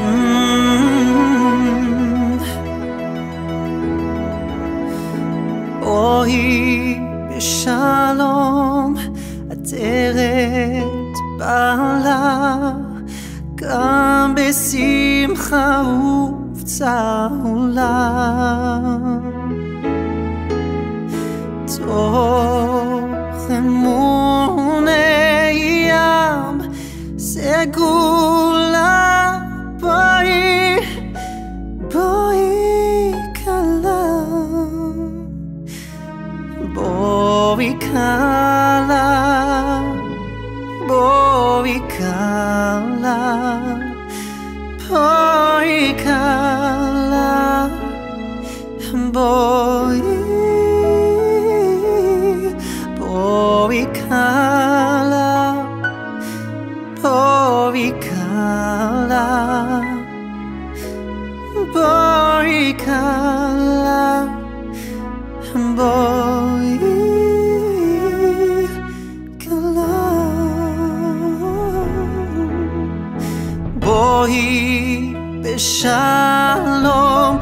בואי בשלום, עטרת בעלה, גם בשמחה ובצהולה. תוך אמוני ים סגולה, בואי, בואי כלה, בואי כלה, בואי כלה, בואי כלה, בואי, בואי כלה, בואי כלה, בואי כלה, בואי כלה. בואי בשלום,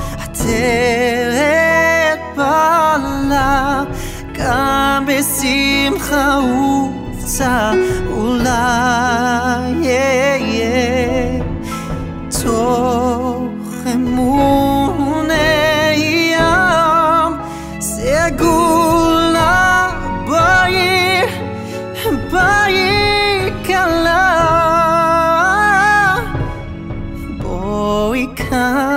עטרת בעלה, גם בשמחה ובצהולה. תוך אמוני ים סגולה, בואי, בואי כלה, בואי כלה,